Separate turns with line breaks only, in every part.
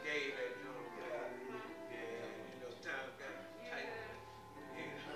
gave that joint away. Yeah, you know, times got tight. Yeah.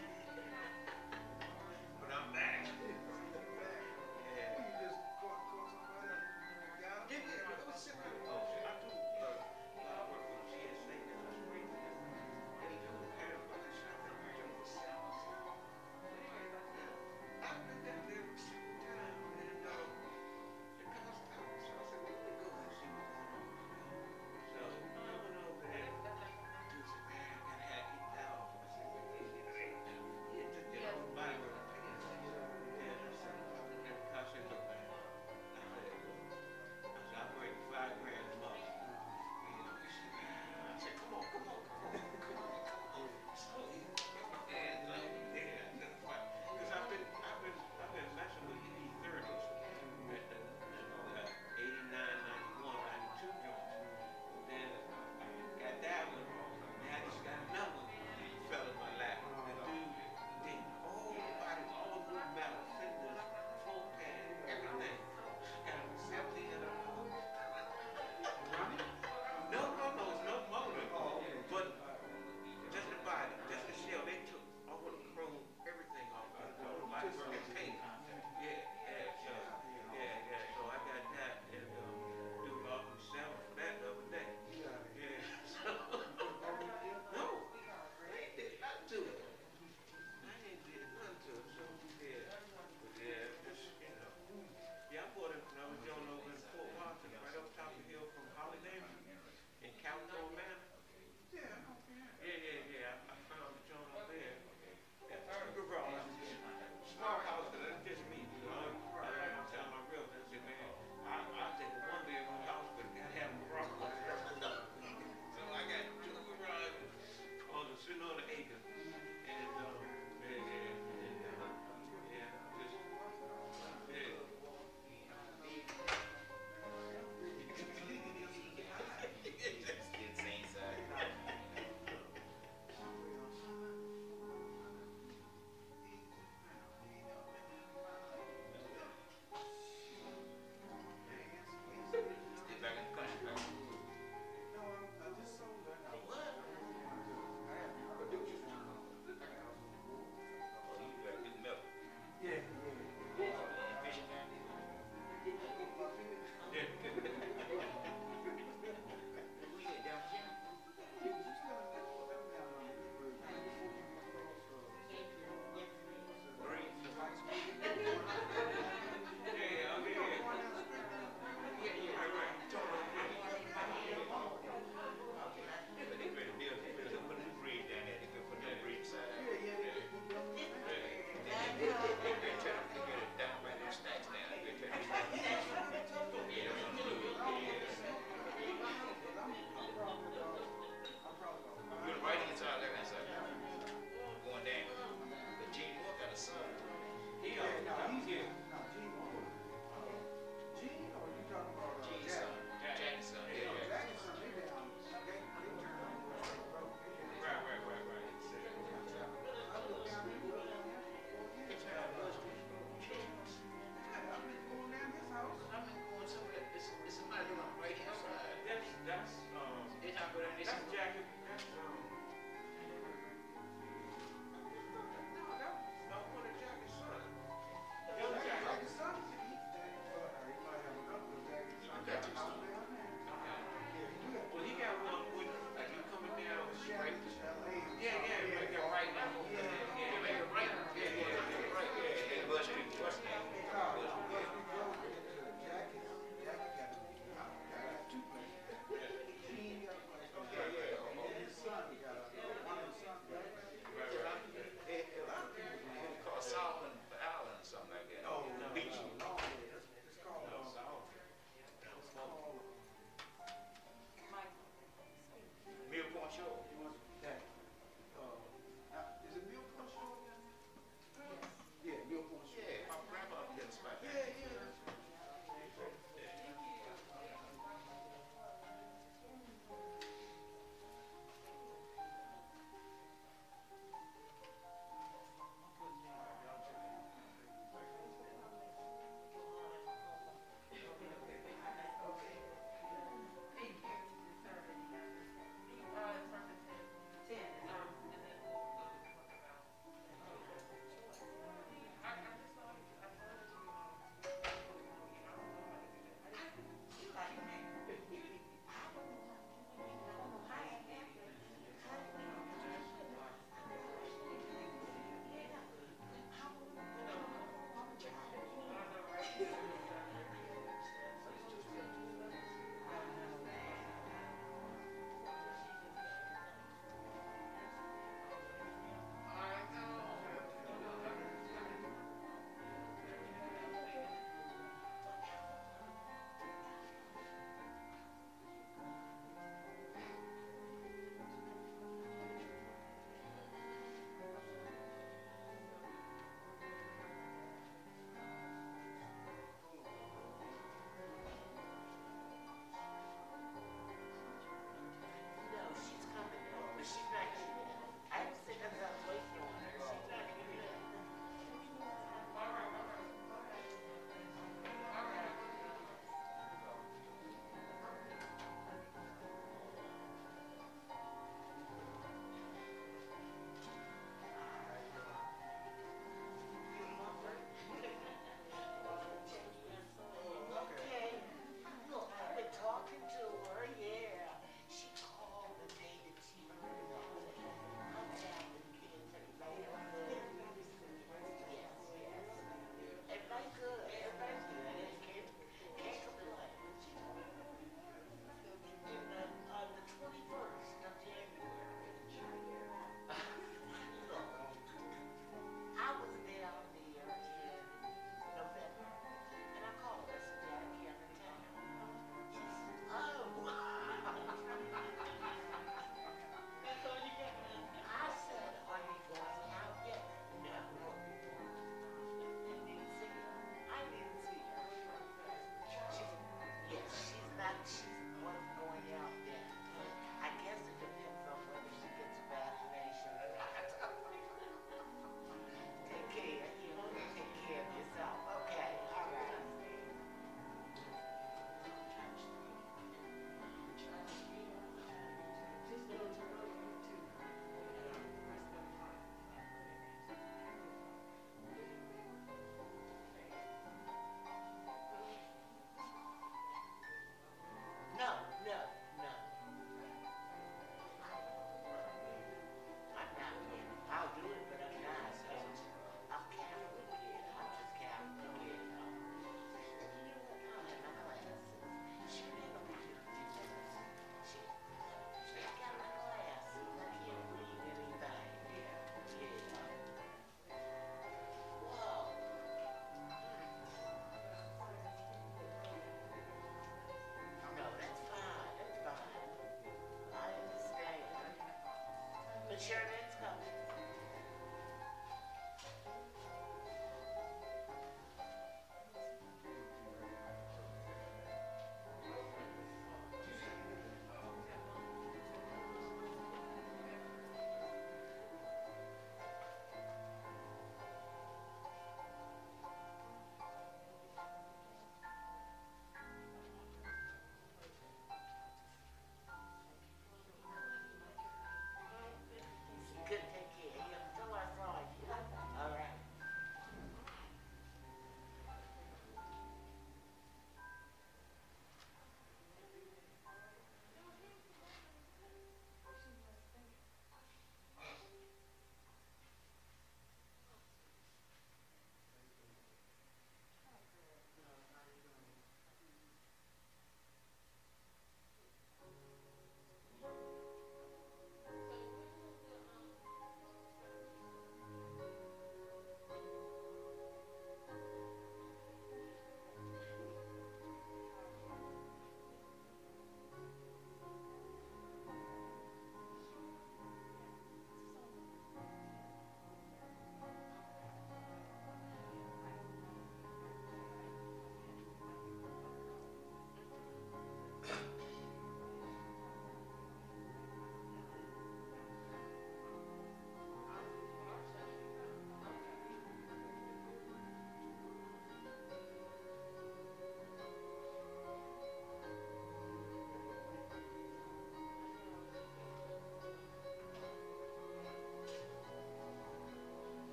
But I'm back. Yeah.
You just caught somebody and got
Yeah,
him?
yeah, it was similar. Oh, shit, I do. I work for GSA down the street. They do kind of fucking shop in here for sale. Yeah. I've been down there several times, and it cost out. So I said, well, let me go and see what's going on. So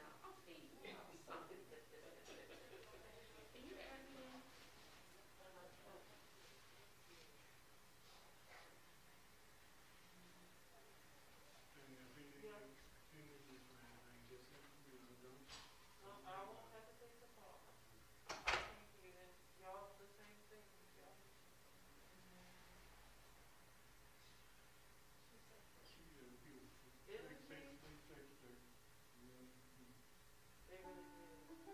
And if he needs this for anything, just send it to me, but don't worry about it. She is beautiful. Take the dirt. You know,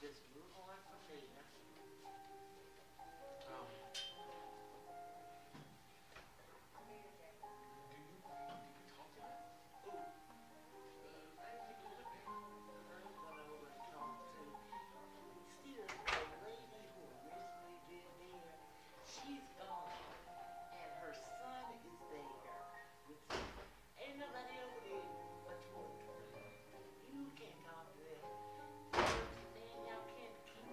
just move on from there. Um,
Do you talk to her?
ooh, I didn't get to look at her. I'm gonna over and talk to still the lady who originally lived there. She's gone, and her son is there. With ain't nobody over there but Tori. You can't talk to them. Man, y'all can't keep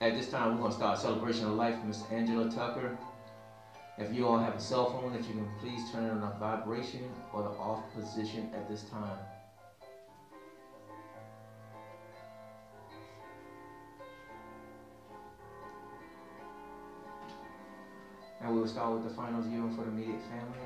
At this time, we're going to start Celebration of Life for Miss Angela Tucker. If you all have a cell phone, if you can please turn it on a vibration or the off position at this time. And we will start with the final viewing for the immediate family.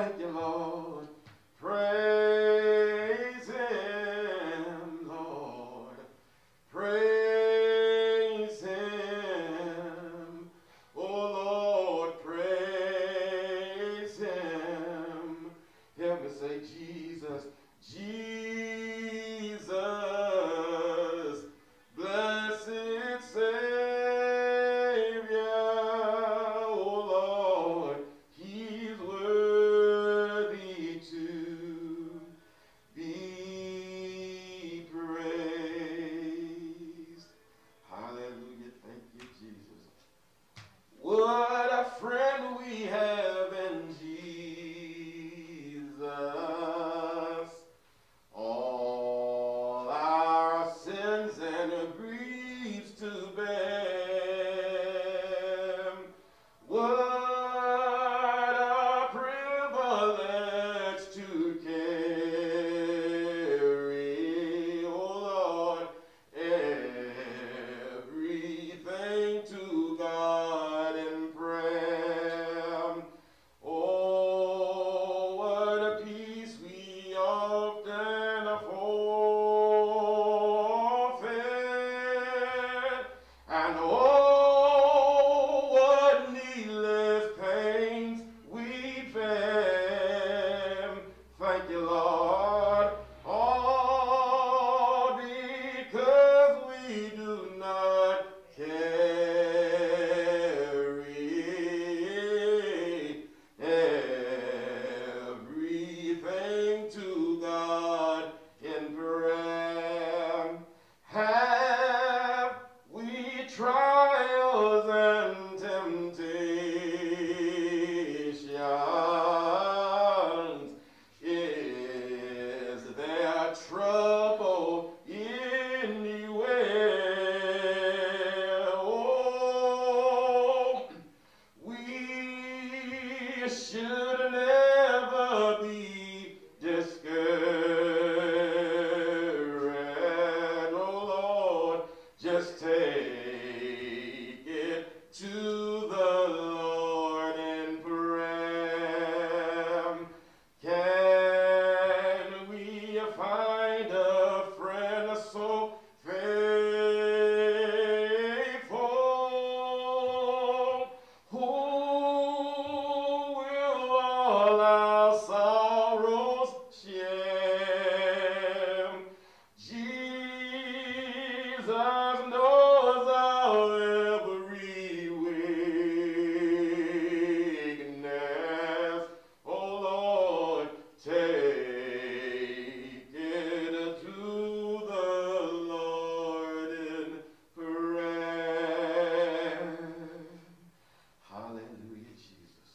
Thank you, Lord. Praise him, Lord. Praise him. Oh, Lord, praise him. Help me say Jesus. Jesus, blessed Savior. Oh, Lord, he's worthy to be praised. Hallelujah. Thank you, Jesus. What a friend we have in Jesus. All our sins and griefs to bear. What a privilege to carry, oh Lord, everything to God in prayer. Oh, what a peace we often forfeit, and oh, what needless pains we bear. Thank you, Lord, all because we do not carry everything to God in prayer. Have we trials and temptations? Is there trouble anywhere? Oh, we should never be discouraged. Oh Lord, just take it to the Lord in prayer. Can we find a friend so faithful, who will all our sorrows share? Jesus knows our every weakness. Oh Lord, take it to the Lord in prayer. Hallelujah, Jesus.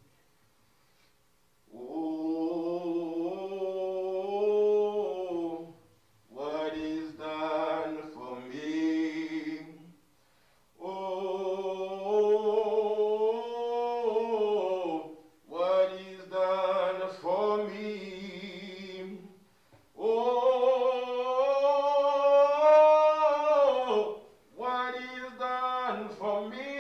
Oh, what is done for me. Oh, what is done for me. Oh, what is done for me.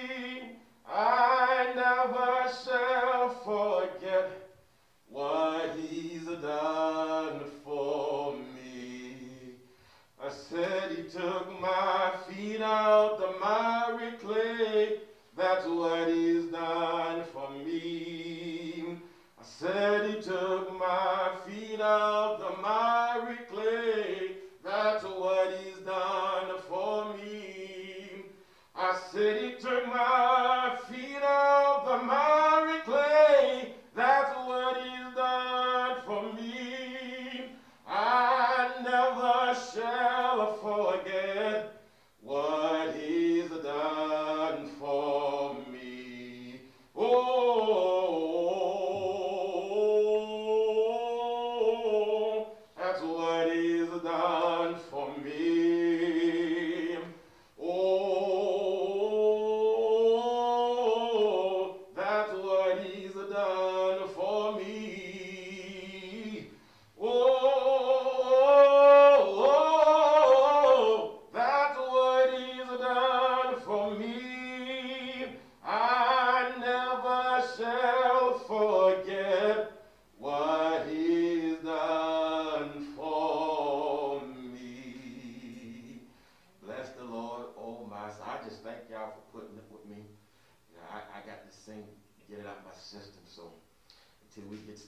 I never shall forget what he's done for me. I said he took my feet out the miry clay. That's what he's done for me. I said he took my feet out the miry clay. That's what he's done for me. I said he took my feet out the miry clay. That's what he's done for me. I never shall forget what he's done for me. Oh,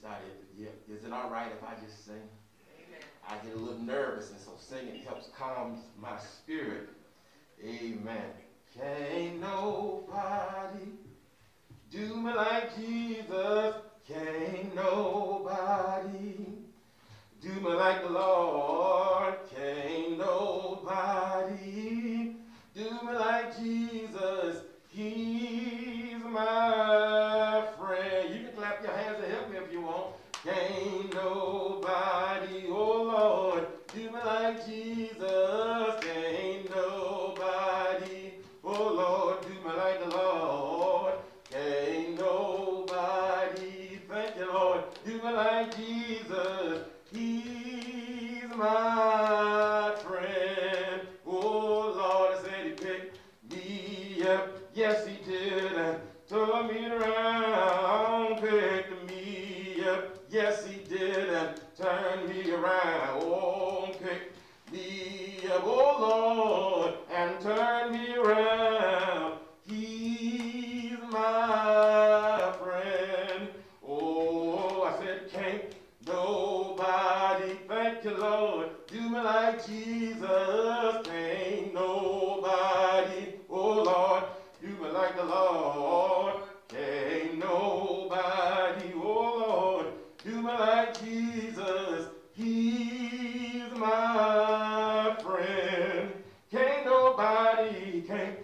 started. Yeah, is it all right if I just sing?
Amen.
I get a little nervous, and so singing helps calm my spirit. Amen. Can't nobody do me like Jesus. Can't nobody do me like the Lord. Can't nobody do me like Jesus. He's my friend. You can clap your hands and help me if you want. Can't nobody, oh Lord, do me like Jesus. Can't nobody, oh Lord, do me like the Lord. Can't nobody, thank you Lord, do me like Jesus. He's my friend. Oh Lord, I said he picked me up. Yes, he did. And turned me around. Picked me up. Yes, he did. And turned me around. Oh, picked me up. Oh Lord, and turned me around. He's my friend. Oh, I said, can't nobody, thank you, Lord, do me like Jesus. Can't nobody, oh Lord, do me like the Lord. Can't nobody, oh Lord, do me like Jesus. He's my friend. Can't nobody,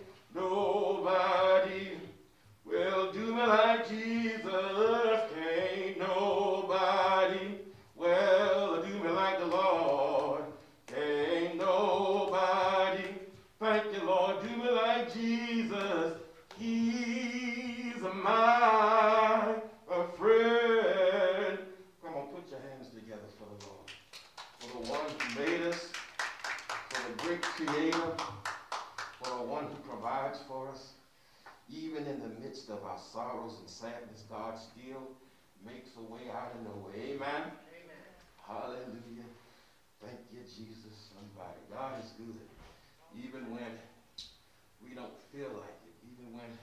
well, do me like Jesus. Can't nobody, well, do me like the Lord. Can't nobody, thank you, Lord, do me like Jesus. He's my friend. Come on, put your hands together for the Lord. For the one who made us, for the great creator, for the one who provides for us. Even in the midst of our sorrows and sadness, God still makes a way out of no way. Amen?
Amen.
Hallelujah. Thank you, Jesus. Somebody. God is good. Even when we don't feel like it, even when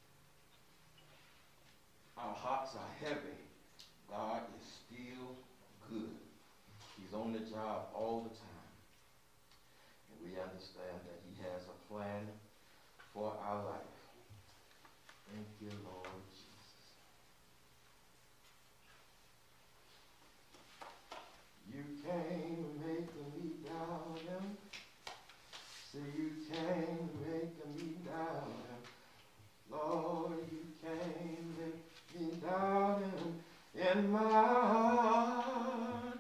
our hearts are heavy, God is still good. He's on the job all the time. And we understand that he has a plan for our life. Thank you, Lord Jesus. You can't make me doubt him. Say you can't make me doubt him. Lord, you can't make me doubt him in my heart.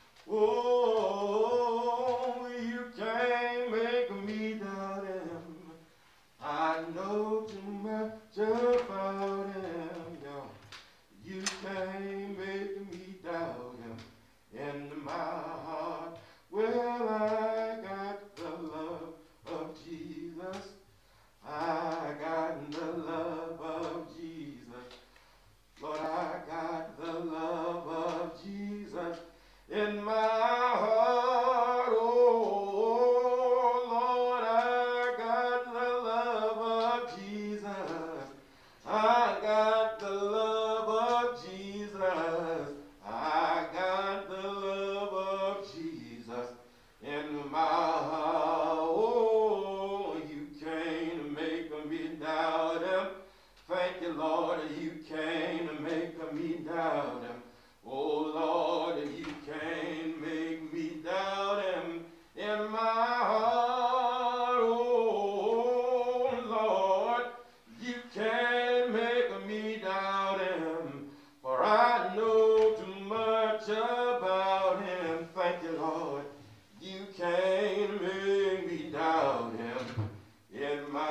Oh, you can't make me doubt him. I know too much about him, no. You can't make me doubt him in my heart. Well, I got the love of Jesus. I got the love of Jesus. Lord, I got the love of Jesus in my heart. Oh, Lord, I got the love of Jesus. I got the love of Jesus. I got the love of Jesus in my heart. Oh, you can't make me doubt him. Thank you, Lord, you can't make me doubt him. Oh, Lord, you can't make me doubt him in my heart. Oh, Lord, you can't make me doubt him, for I know too much about him. Thank you, Lord, you can't make me doubt him in my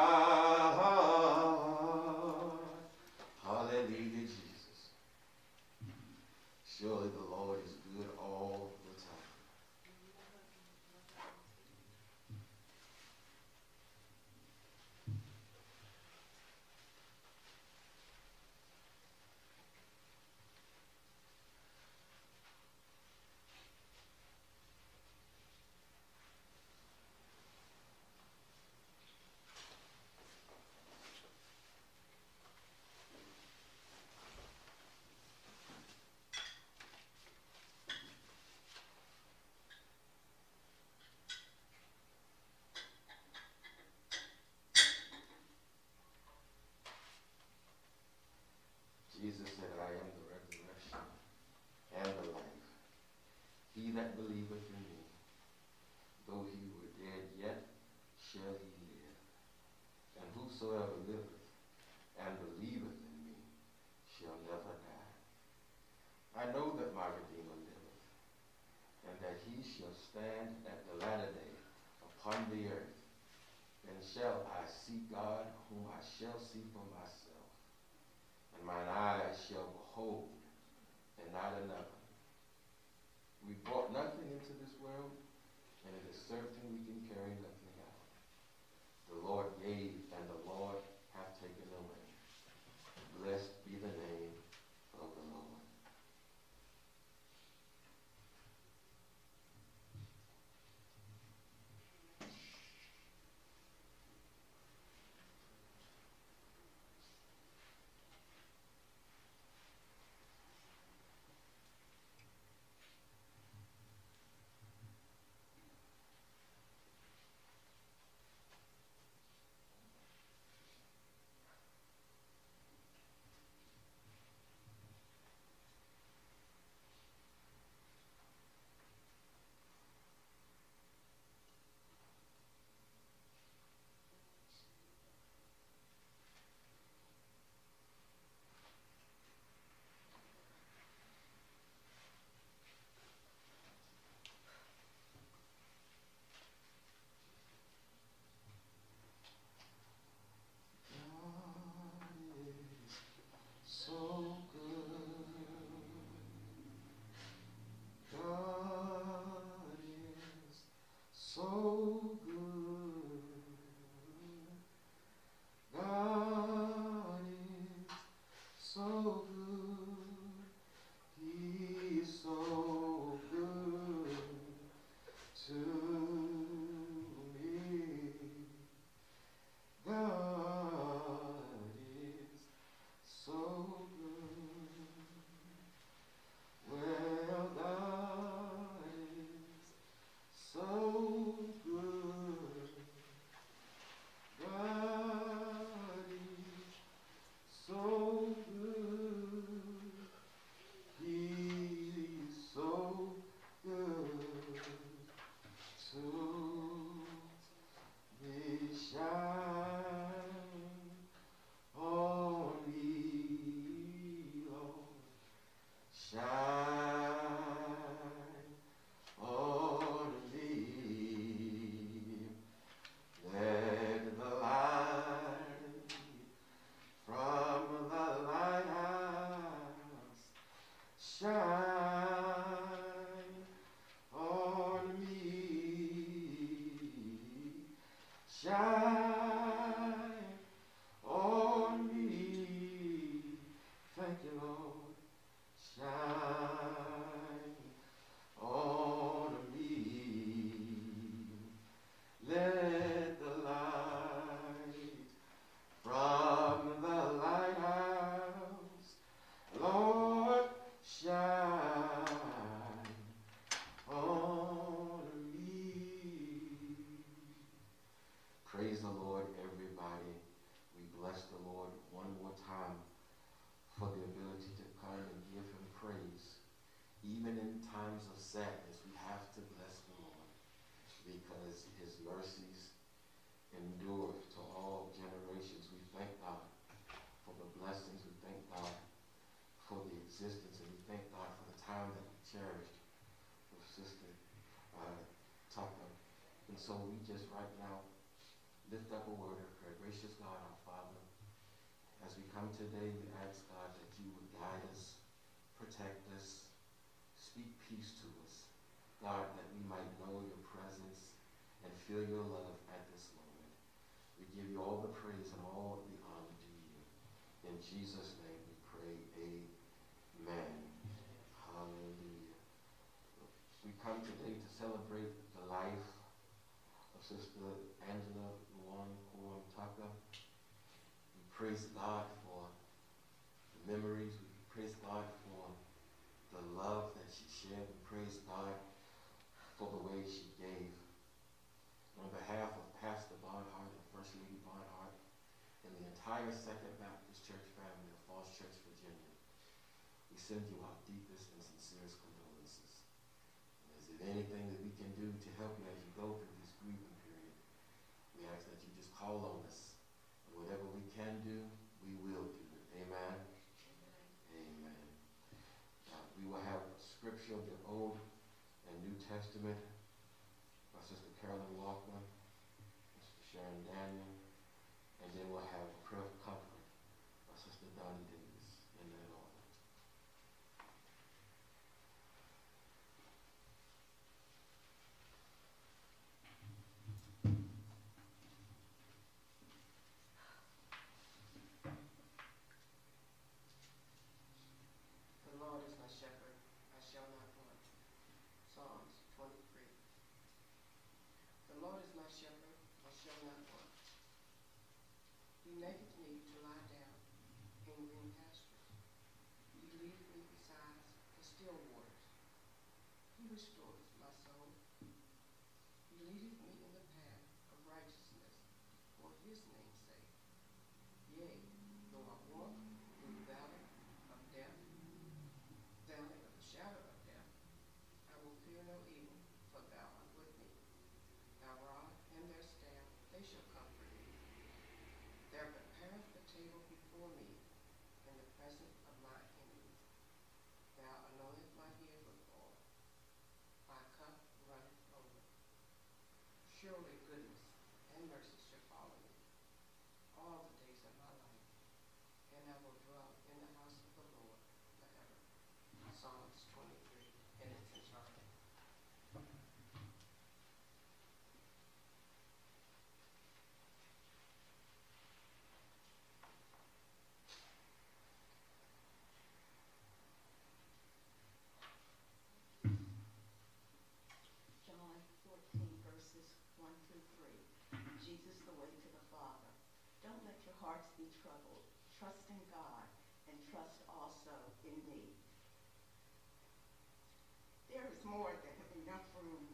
heart. Hallelujah, Jesus. Surely the Lord is good all the time. he shall stand at the latter day upon the earth. Then shall I see God, whom I shall see for myself, and mine eyes shall behold, and not another. We brought nothing into this world, and it is certain we can carry nothing out. The Lord gave, and the Lord hath taken away. Blessed be the name of the Lord. So good. God is so good. God is so good. He's so good to me. God is so good. Well, God is so good. God is so good. He's so good to me. Shine on me, Lord. Shine on me. Let the light from the lighthouse shine on me. Shine on me. Thank you, Lord. Shine on me. Let the light from the lighthouse, Lord, shine on me. Praise the Lord, everybody. We bless the Lord one more time for the ability to come and give him praise. Even in times of sadness, we have to bless the Lord because his mercies endure to all generations. We thank God for the blessings. We thank God for the existence, and we thank God for the time that we cherished with Sister Tucker. And so we just right now lift up a word of prayer. Gracious God, our Father, as we come today, we ask God that you would guide us, protect us, speak peace to us. God, that we might know your presence and feel your love at this moment. We give you all the praise and all the honor to you. In Jesus' name we pray, amen. Hallelujah. We come today to celebrate the life of Sister Angela Luan Coram Tucker. We praise God for the memories. We praise God for the love that she shared. We praise God for the way she gave. On behalf of Pastor Barnhart and First Lady Barnhart and the entire Second Baptist Church family of Falls Church, Virginia, we send you our deepest and sincerest condolences. And is there anything that we can do to help you as you go through this grieving period? We ask that you just call on us. And whatever we can do, we will do it. Amen? Amen. We will have scripture, the Old and New Testament Testament by Sister Carolyn Laughlin, Sister Sharon Daniel, and then we'll have a prayer of comfort by Sister Donnie Davis in that order.
The Lord is my shepherd, I shall not want. Psalms 23. The Lord is my shepherd, I shall not want. He maketh me to lie down in green pastures. He leadeth me beside the still waters. He restoreth my soul. He leadeth me in the path of righteousness for his name's sake. Yea, though I walk through the valley of death, valley of the shadow of death, I will fear no evil, for thou art with me. Thy rod and their staff, they shall comfort me. Thou preparest the table before me in the presence of my enemies. Thou anointest my head with oil. My cup runneth over. Surely goodness and mercy shall follow me all the days of my life, and I will dwell in the house of the Lord forever. Psalms 23 in its entirety.
John 14, verses 1 through 3. Jesus, the way to the Father. Don't let your hearts be troubled. Trust in God and trust also in me. There is more than enough room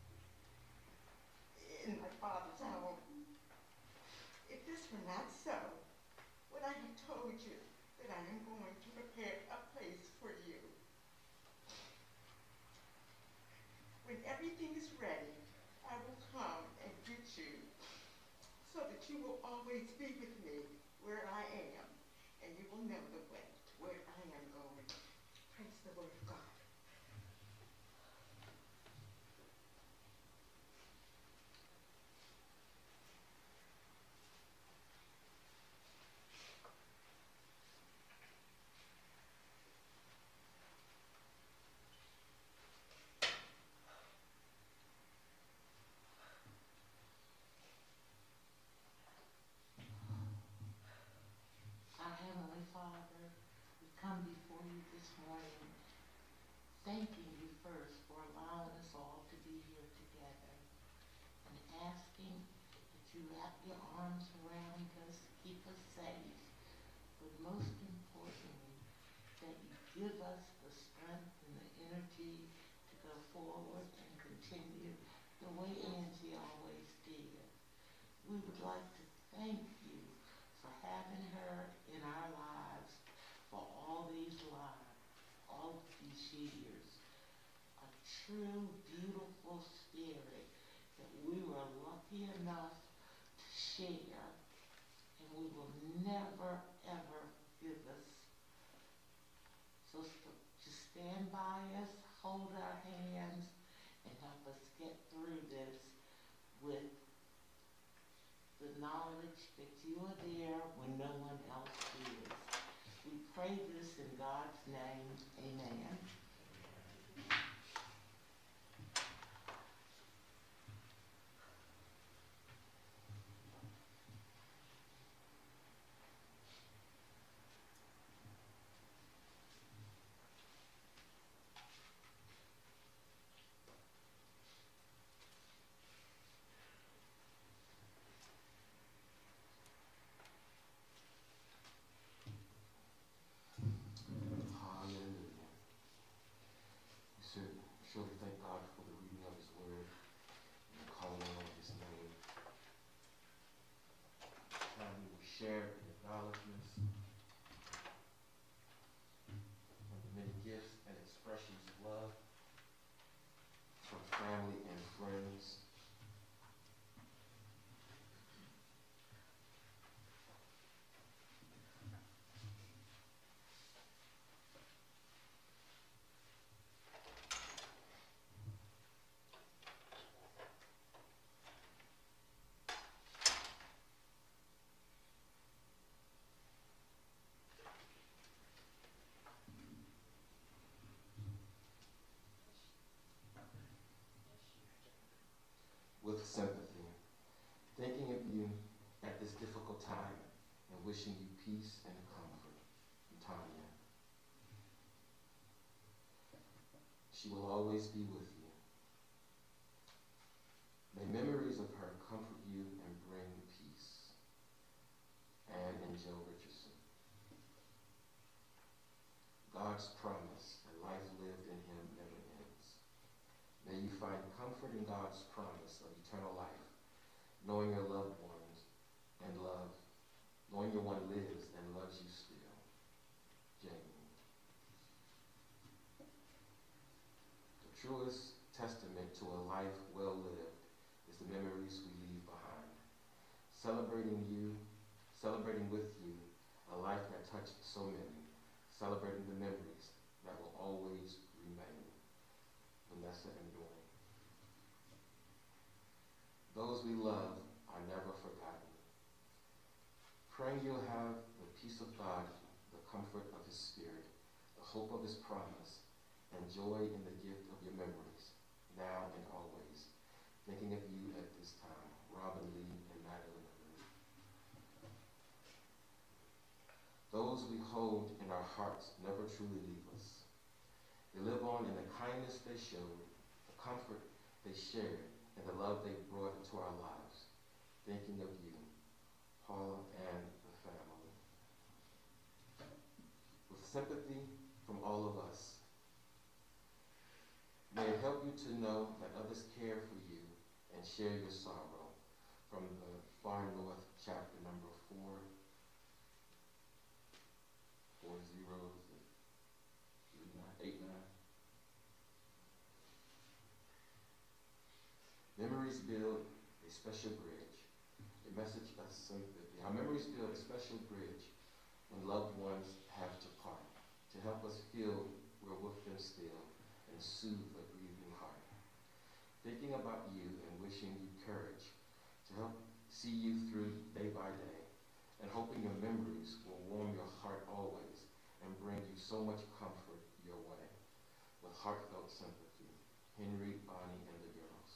in my Father's house. If this were not so, would I have told you that I am going to prepare a place for you? When everything is ready, I will come and get you, so that you will always be with me where I am, and you will know the way to where I am going. Praise the word of God.
Our Heavenly Father, we come before you this morning, thanking you first for allowing us all to be here together, and asking that you wrap your arms around us, keep us safe, but most importantly, that you give us the strength and the energy to go forward and continue the way Angie always did. We would like to thank you for having her in our lives for all these years. A true, beautiful spirit that we were lucky enough to share, and we will never, ever give us. So just stand by us, hold our hands, and help us get through this with the knowledge that you are there when no one else is. We pray this in God's name. Amen.
Hallelujah. We surely thank God for the reading of his word and the calling on his name. And we will share the acknowledgments and the many gifts and expressions of love from family and friends. wishing you peace and comfort. From Tanya. She will always be with you. May memories of her comfort you and bring peace. Anne and Joe Richardson. God's promise and life lived in him never ends. May you find comfort in God's promise of eternal life, knowing your loved ones and knowing your one lives and loves you still. Jamie. The truest testament to a life well lived is the memories we leave behind. Celebrating with you, a life that touched so many, celebrating the memories that will always remain. Vanessa and Dwayne. Those we love are never forgotten. Praying you'll have the peace of God, the comfort of his spirit, the hope of his promise, and joy in the gift of your memories, now and always. Thinking of you at this time, Robin Lee and Madeline Lee. Those we hold in our hearts never truly leave us. They live on in the kindness they showed, the comfort they shared, and the love they brought into our lives. Thinking of you, Paula and the family. With sympathy from all of us, may it help you to know that others care for you and share your sorrow. From the Far North, chapter number 4, 89. Memories build a special bridge, a message of sympathy. Our memories build a special bridge when loved ones have to part, to help us feel we're with them still and soothe a grieving heart. Thinking about you and wishing you courage to help see you through day by day, and hoping your memories will warm your heart always and bring you so much comfort your way. With heartfelt sympathy, Henry, Bonnie, and the girls.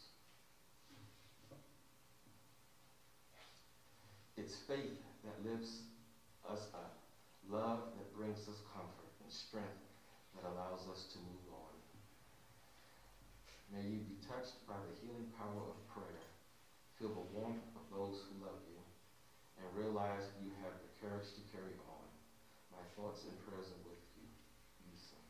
It's faith that lifts us up, love that brings us comfort, and strength that allows us to move on. May you be touched by the healing power of prayer, feel the warmth of those who love you, and realize you have the courage to carry on. My thoughts and prayers are with you, Lisa.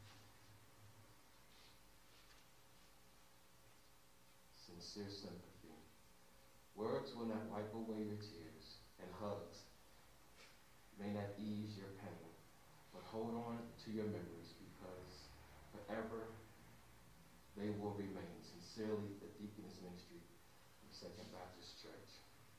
Sincere sympathy. Words will not wipe away your tears, and hugs may not ease your pain, but hold on to your memories because forever they will remain. Sincerely, the Deaconess Ministry of Second Baptist Church.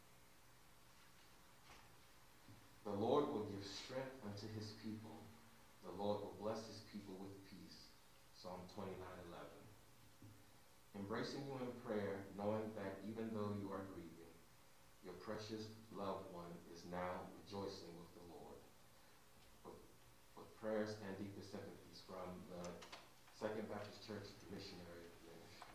The Lord will give strength unto his people. The Lord will bless his people with peace. Psalm 29:11. Embracing you in prayer, knowing that even though you are grieving, your precious loved one is now rejoicing with the Lord. With prayers and deepest sympathies from the Second Baptist Church Missionary Ministry.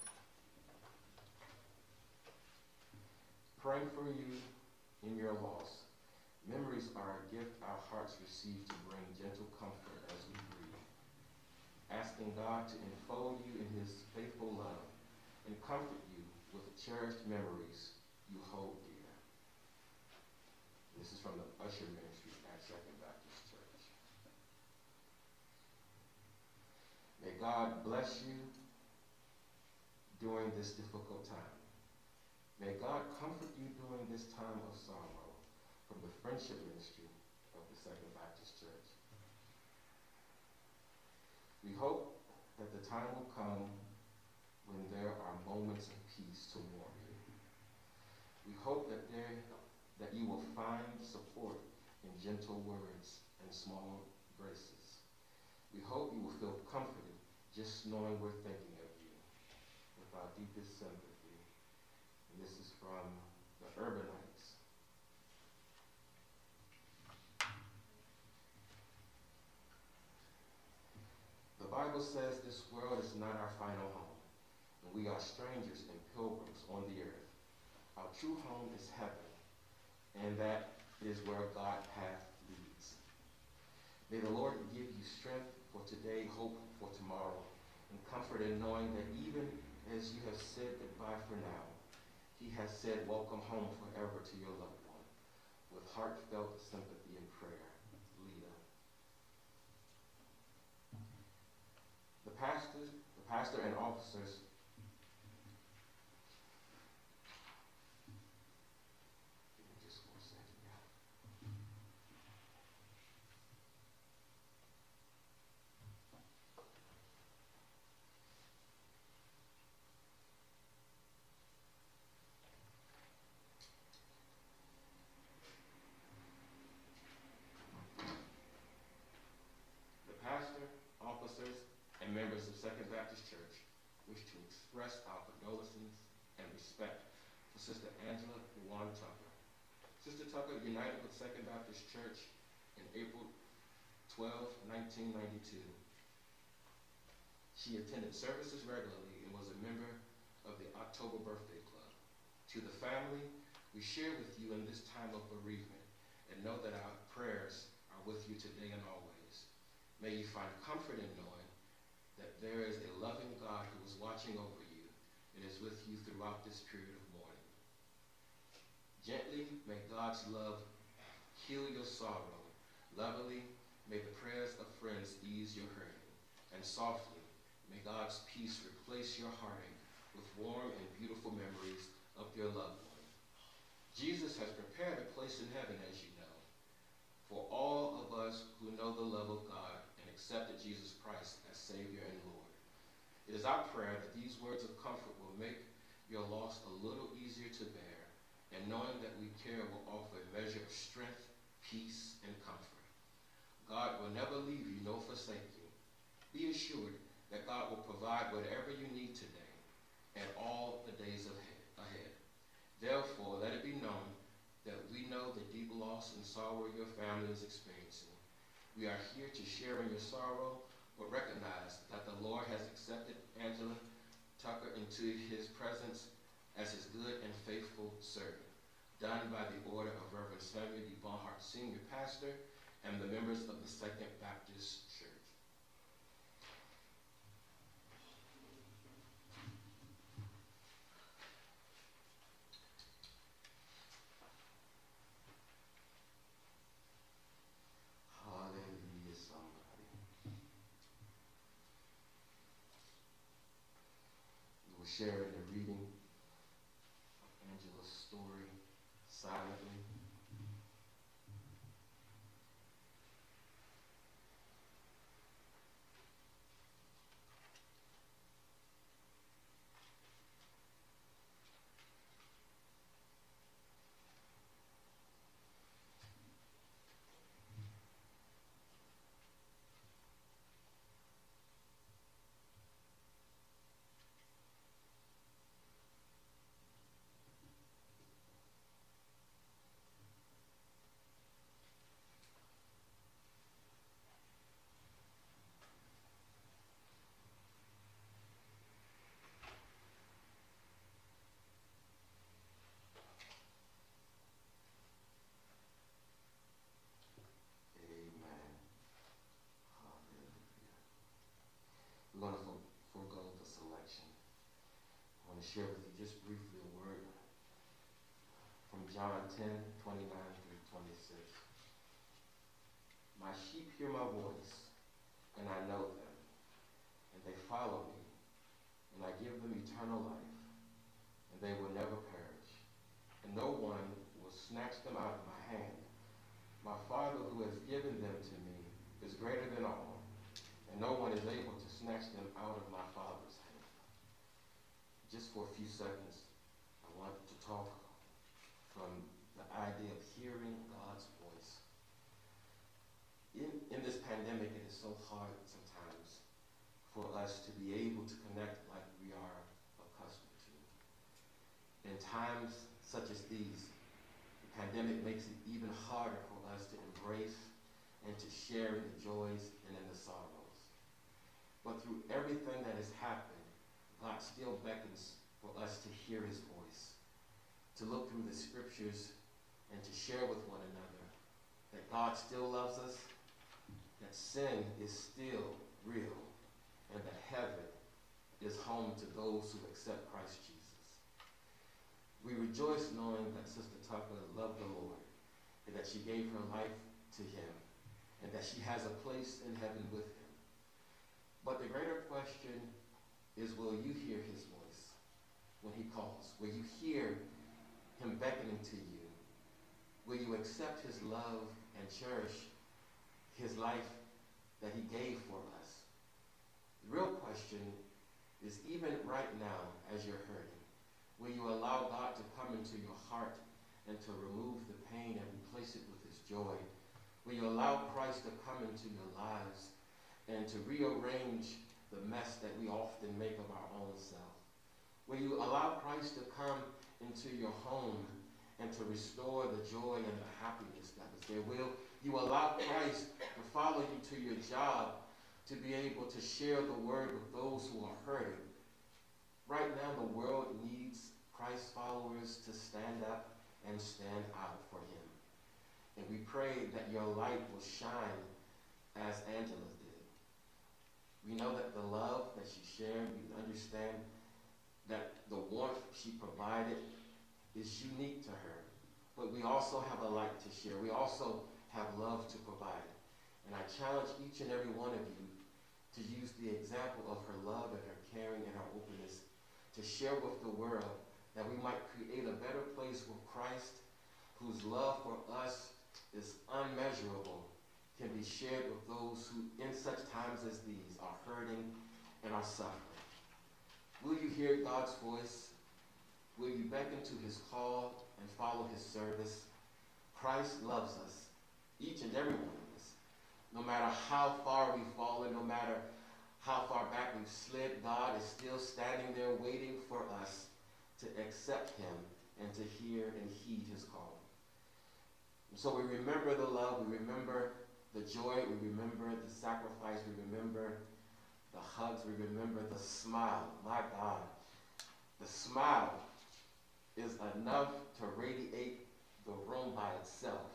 Praying for you in your loss. Memories are a gift our hearts receive to bring gentle comfort as we grieve. Asking God to enfold you in his faithful love and comfort you with the cherished memories you hold dear. This is from the Usher Ministry at Second Baptist Church. May God bless you during this difficult time. May God comfort you during this time of sorrow. From the Friendship Ministry of the Second Baptist Church. We hope that the time will come when there are moments of peace to warm you. We hope that you will find support in gentle words and small graces. We hope you will feel comforted just knowing we're thinking of you with our deepest sympathy. And this is from the Urbanites. The Bible says this world is not our final home, and we are strangers and pilgrims on the earth. Our true home is heaven, and that is where God path leads. May the Lord give you strength for today, hope for tomorrow, and comfort in knowing that even as you have said goodbye for now, he has said welcome home forever to your loved one. With heartfelt sympathy and prayer, Lita. The pastor and officers officers, and members of Second Baptist Church wish to express our condolences and respect for Sister Angela Dewan Tucker. Sister Tucker united with Second Baptist Church in April 12, 1992. She attended services regularly and was a member of the October Birthday Club. To the family, we share with you in this time of bereavement and know that our prayers are with you today and always. May you find comfort in knowing that there is a loving God who is watching over you and is with you throughout this period of mourning. Gently, may God's love heal your sorrow. Lovingly, may the prayers of friends ease your hurting. And softly, may God's peace replace your heartache with warm and beautiful memories of your loved one. Jesus has prepared a place in heaven, as you know, for all of us who know the love of God and accepted Jesus Christ as Savior and Lord. It is our prayer that these words of comfort will make your loss a little easier to bear, and knowing that we care will offer a measure of strength, peace, and comfort. God will never leave you nor forsake you. Be assured that God will provide whatever you need today and all the days ahead. Therefore, let it be known that we know the deep loss and sorrow your family is experiencing. We are here to share in your sorrow, but recognize that the Lord has accepted Angela Tucker into his presence as his good and faithful servant, done by the order of Reverend Samuel D. Bonhart, Sr., pastor, and the members of the Second Baptist Church. Sharing the reading of Angela's story silently. We're going to forego the selection. I want to share with you just briefly a word from John 10, 29 through 26. My sheep hear my voice, and I know them, and they follow me, and I give them eternal life, and they will never perish, and no one will snatch them out of my hand. My Father who has given them to me is greater than all, and no one is able to snatch them out of my Father's hand. Just for a few seconds, I want to talk from the idea of hearing God's voice. In this pandemic, it is so hard sometimes for us to be able to connect like we are accustomed to. In times such as these, the pandemic makes it even harder for us to embrace and to share in the joys and in the sorrows. But through everything that has happened, God still beckons for us to hear his voice, to look through the scriptures and to share with one another that God still loves us, that sin is still real, and that heaven is home to those who accept Christ Jesus. We rejoice knowing that Sister Tucker loved the Lord and that she gave her life to him and that she has a place in heaven with him. But the greater question is, will you hear his voice when he calls? Will you hear him beckoning to you? Will you accept his love and cherish his life that he gave for us? The real question is, even right now as you're hurting, will you allow God to come into your heart and to remove the pain and replace it with his joy? Will you allow Christ to come into your lives and to rearrange the mess that we often make of our own self? Will you allow Christ to come into your home and to restore the joy and the happiness that was there? Will you allow Christ to follow you to your job, to be able to share the word with those who are hurting? Right now, the world needs Christ followers to stand up and stand out for him. And we pray that your light will shine as Angela's did. We know that the love that she shared, we understand that the warmth she provided is unique to her. But we also have a light to share. We also have love to provide. And I challenge each and every one of you to use the example of her love and her caring and her openness to share with the world, that we might create a better place with Christ, whose love for us is unmeasurable, can be shared with those who in such times as these are hurting and are suffering. Will you hear God's voice? Will you beckon to his call and follow his service? Christ loves us, each and every one of us. No matter how far we've fallen, no matter how far back we've slid, God is still standing there waiting for us to accept him and to hear and heed his call. And so we remember the love, we remember the joy, we remember the sacrifice, we remember the hugs, we remember the smile. My God, the smile is enough to radiate the room by itself,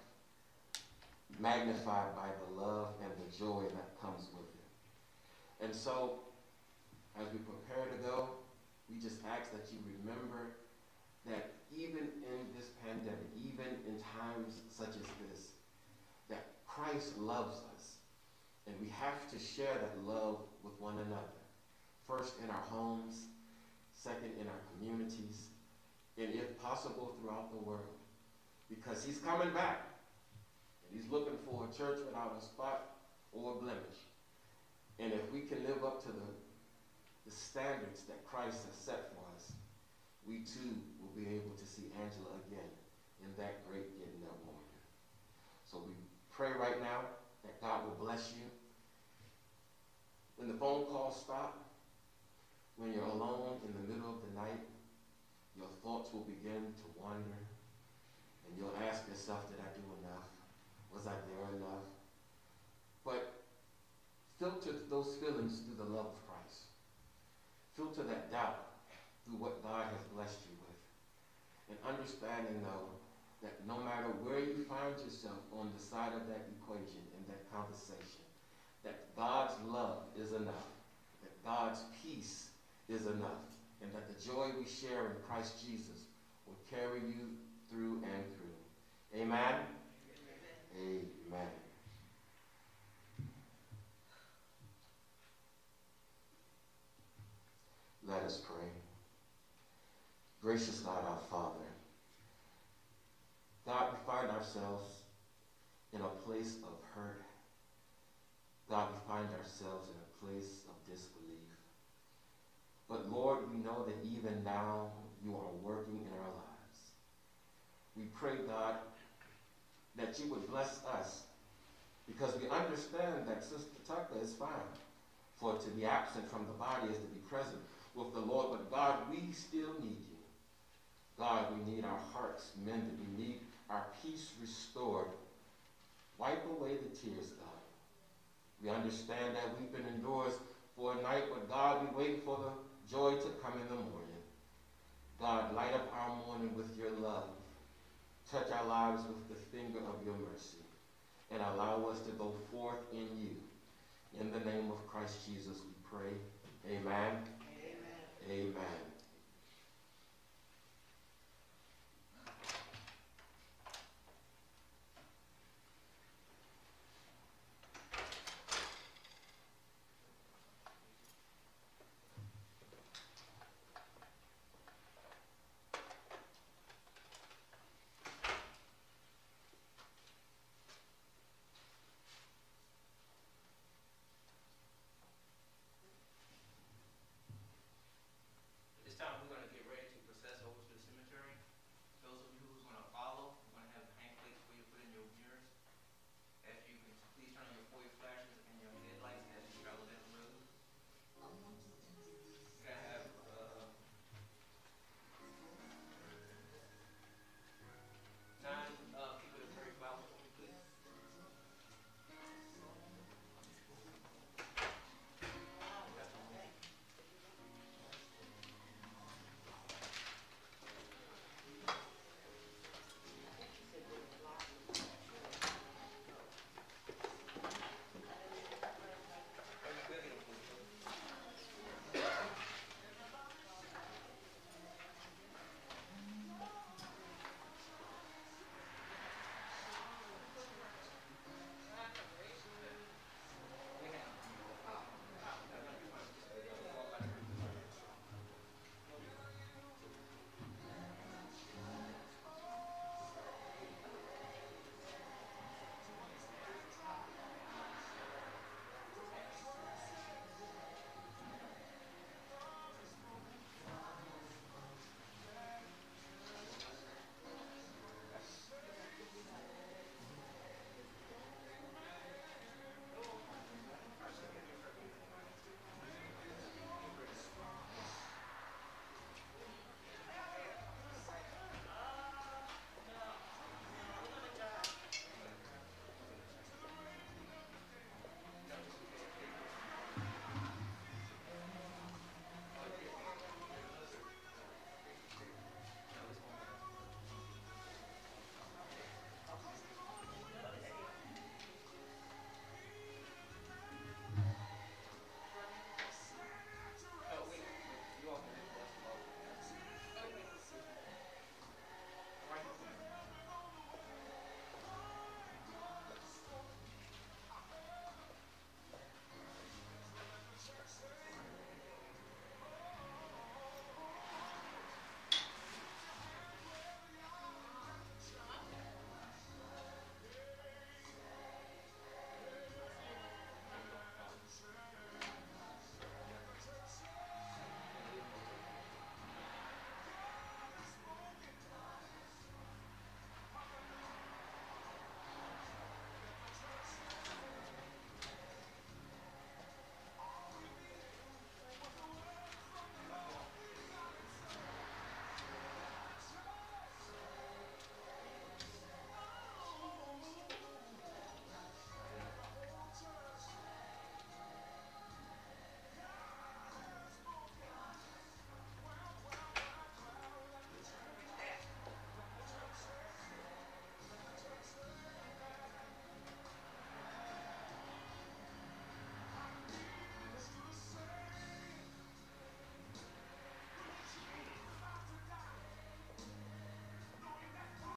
magnified by the love and the joy that comes with it. And so, as we prepare to go, we just ask that you remember that even in this pandemic, even in times such as this, that Christ loves us. And we have to share that love with one another. First in our homes, second in our communities, and if possible throughout the world. Because he's coming back. And he's looking for a church without a spot or a blemish. And if we can live up to the standards that Christ has set for us, we too will be able to see Angela again in that great getting up moment. So we pray right now that God will bless you. When the phone calls stop, when you're alone in the middle of the night, your thoughts will begin to wander, and you'll ask yourself, did I do enough? Was I there enough? But filter those feelings through the love of Christ. Filter that doubt through what God has blessed you with. And understand and know that no matter where you find yourself on the side of that equation, in that conversation, that God's love is enough, that God's peace is enough, and that the joy we share in Christ Jesus will carry you through and through. Amen? Amen. Amen. Let us pray. Gracious God, our Father, God, we find ourselves in a place of hurt. God, we find ourselves in a place of disbelief. But Lord, we know that even now you are working in our lives. We pray, God, that you would bless us, because we understand that Sister Tucker is fine. For to be absent from the body is to be present with the Lord. But God, we still need you. God, we need our hearts mended. We need our peace restored. Wipe away the tears, God. We understand that weeping endures for a night, but God, we wait for the joy to come in the morning. God, light up our morning with your love Touch our lives with the finger of your mercy and allow us to go forth in you. In the name of Christ Jesus we pray. Amen.
Amen.
Amen.
This time we're going